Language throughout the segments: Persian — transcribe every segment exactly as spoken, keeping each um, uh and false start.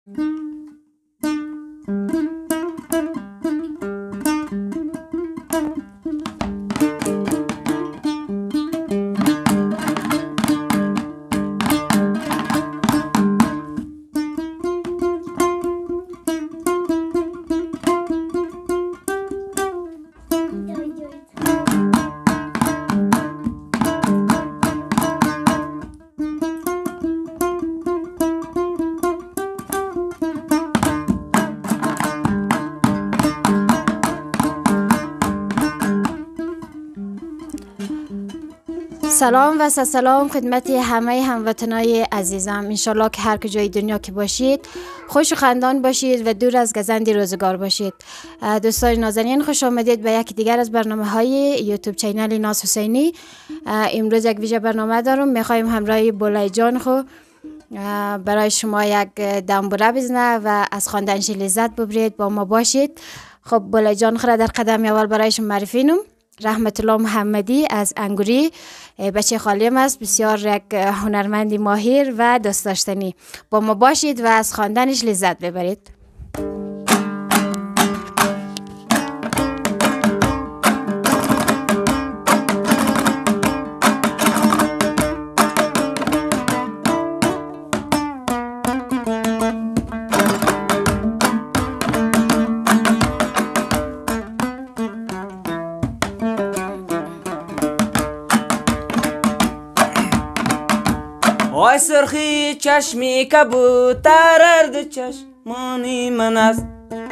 سلام و سلام خدمت همه هموطنای عزیزم. انشالله که هر کجای دنیا که باشید خوش و خندان باشید و دور از گزند روزگار باشید. دوستان نازنین، خوش آمدید به یکی دیگر از برنامه های یوتیوب چینل ناز حسینی. امروز یک ویژه برنامه دارم. میخوایم همراه بولای جان خو برای شما یک دنبوره بزنه و از خواندنش لذت ببرید. با ما باشید. خب بولای جان خو را در قدم اول برایشون معرفی نم. رحمت الله محمدی از انگوری، بچه خالیم است، بسیار یک هنرمندی ماهر و دوست داشتنی. با ما باشید و از خواندنش لذت ببرید. آی سرخی چشمی کبوتر ارد چشمانی من است،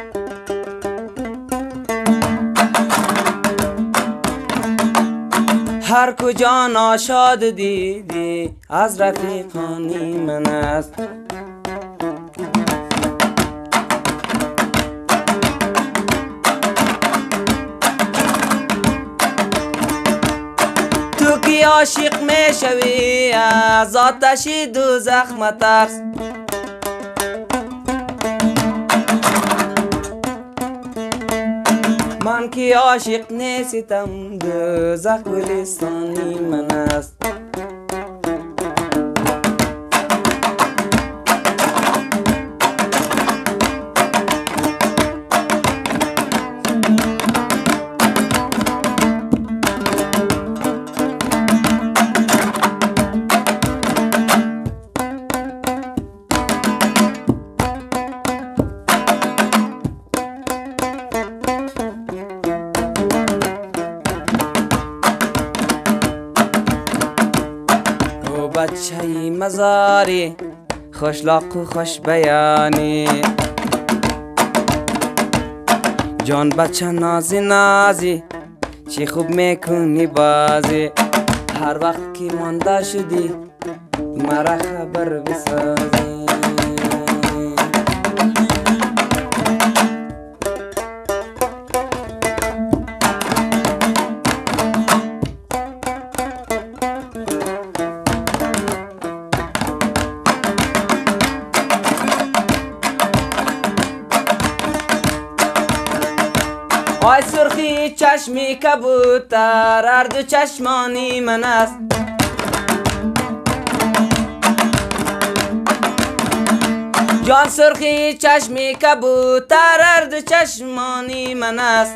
هر کجا ناشاد دیدی از رفیقانی من است. کی عاشق می شوی از آتشی دوزخ مترس، من کی عاشق نیستم دوزخ گلستانی من است. بچه مزاری خوش لاق و خوش بیانی، جان بچه نازی نازی چی خوب میکنی بازی، هر وقت که مانده شدی مرا خبر بسازی. آی سرخی چشمی کبوتر هر دو چشمانی من است، جان سرخی چشمی کبوتر هر دو چشمانی من است،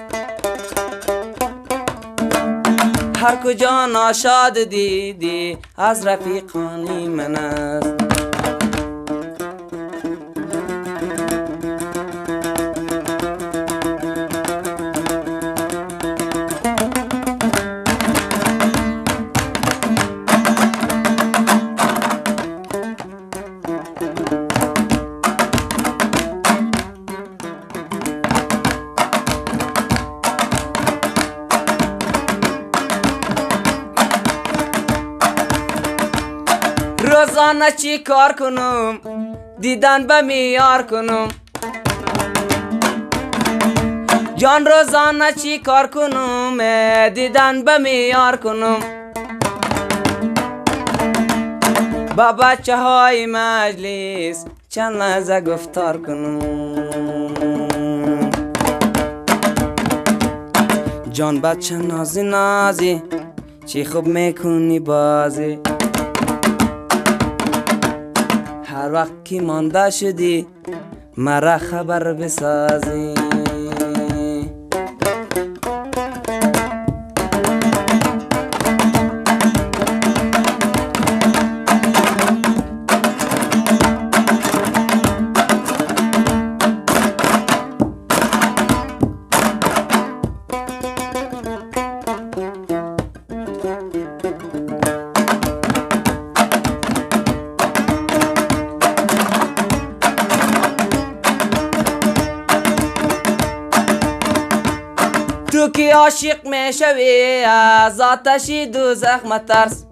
هر کجا ناشاد دیدی از رفیقانی من است. روزانه چی کار کنم دیدن به میار کنم، جان روزانه چی کار کنم دیدن به میار کنم، با بچه های مجلس چند لحظه گفتار کنم. جان بچه نازی نازی چی خوب میکنی بازی، هر وقت که مانده شدی مرا خبر بسازی. تو که عاشق میشوی از آتشی دوزخ مترس،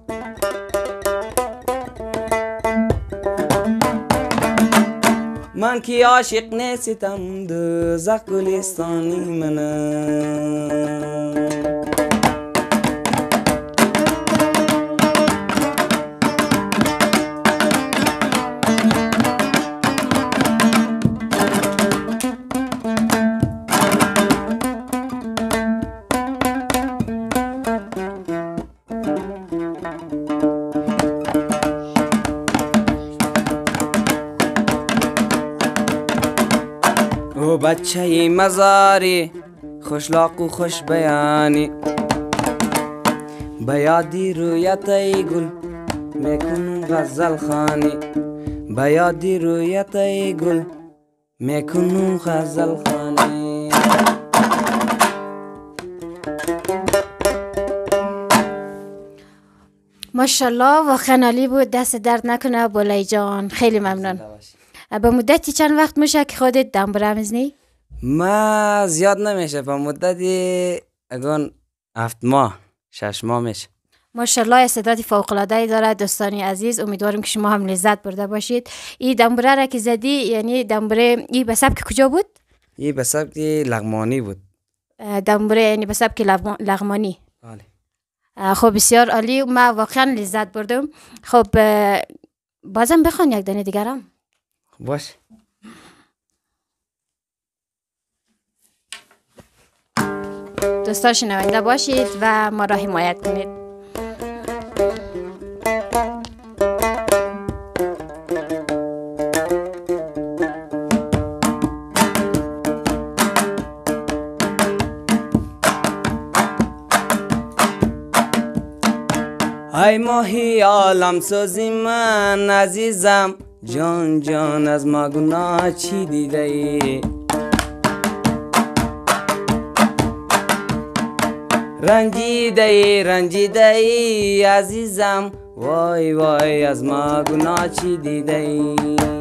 من که عاشق نیستم دوزخ گلستانی منم. او بچه مزاری خوشلاق و خوش بیانی، به یادی رویت ای گل میکنم غزل خانی، به یادی رویت ای گل میکنم غزل خانی. ماشاءالله واقعا عالی بود. دست درد نکنه بولای جان، خیلی ممنون. به مدتی چند وقت میشه که خودت دنبره میزنی؟ ما زیاد نمیشه، به مدتی اگون هفت ماه شش ماه میشه. ماشاءالله استعداد فوق العاده داره. دوستانی عزیز امیدوارم که شما هم لذت برده باشید. این دنبره را که زدی یعنی دنبره ای به سبک کجا بود؟ این به سبک لغمانی بود. دنبره یعنی به سبک لغمانی. بله. خب بسیار عالی، ما واقعا لذت بردم. خب بازم بخوان یک دانه دیگرم. باش. دوستان شنونده باشید و ما را حمایت کنید. ای ماهی عالم سازی من عزیزم، جان جان از ما گناه چی دیده ای؟ رنجیده ای رنجیده ای عزیزم، وای وای از ما گناه چی دیده ای؟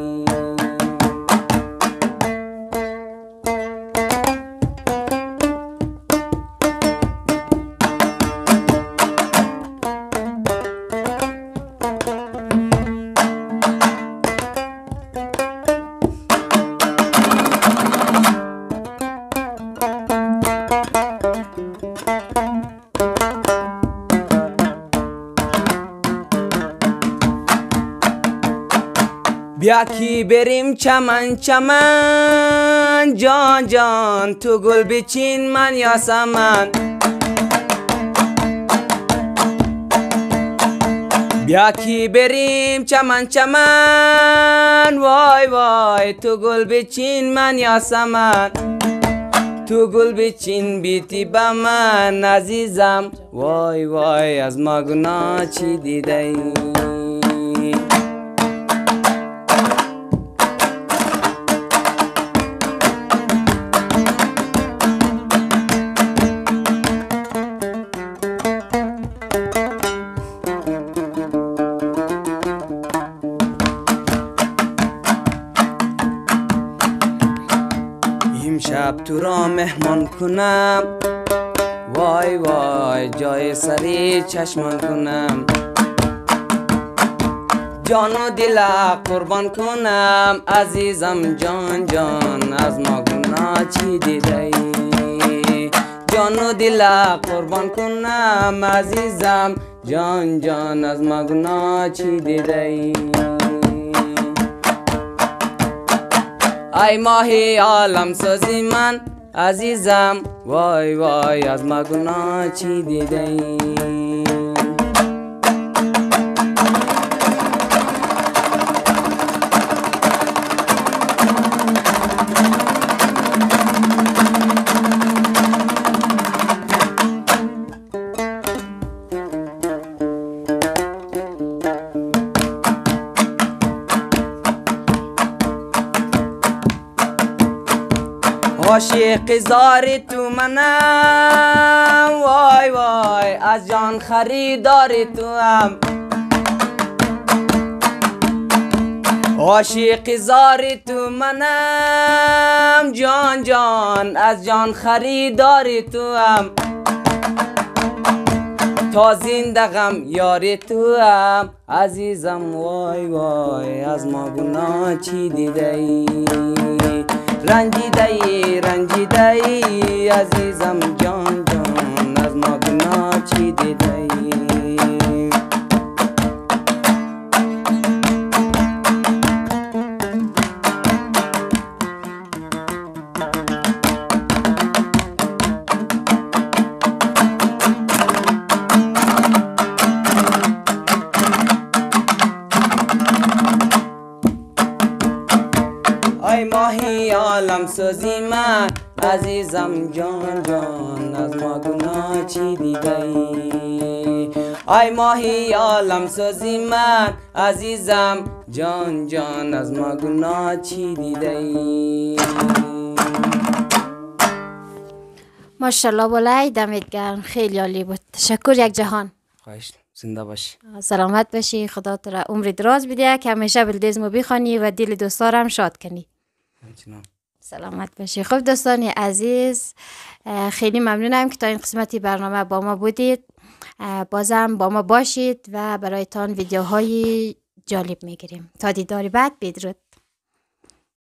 بیا کی بریم چمن چمن، جان جان تو گل بچین من یاسمن. بیا کی بریم چمن چمن، وای وای تو گل بچین من یاسمن. تو گل بچین بیتی با من عزیزم، وای وای از ما گناه چی دیده ای؟ شب تو را مهمان کنم، وای وای جای سری چشمان کنم. جان و دل قربان کنم عزیزم، جان جان از ما گناه چی دیده ای؟ جان و دل قربان کنم عزیزم، جان جان از ما گناه چی دیده ای؟ ای ماهی عالم سازی من عزیزم، وای وای از ما گناه چی دیده ای؟ عاشق زار تو منم، وای وای از جان خریدار تو هم. عاشق زار تو منم، جان جان از جان خریدار تو هم. تا زندگم یار تو هم عزیزم، وای وای از ما گناه چی دیده ای؟ رنجیده ای رنجیده ای عزیزم، جان جان از ما گناه چی دیده ای؟ ای ماهی عالم سوزی من عزیزم، جان جان از ما گناه چی دیده ای؟ ای ماهی عالم سوزی من عزیزم، جان جان از ما گناه چی دیده ای؟ ماشاءالله بالای، دمت گرم، خیلی عالی بود. تشکر یک جهان. خواهش، زنده باشی. سلامت باشی، خدا تو را عمر دراز بده که همیشه بلدزمو بخوانی و دل دوستارم شاد کنی. همچنان. سلامت باشی. خب دوستان عزیز، خیلی ممنونم که تا این قسمتی برنامه با ما بودید. بازم با ما باشید و برایتان ویدیوهای جالب میگیریم. تا دیداری بعد، بدرود.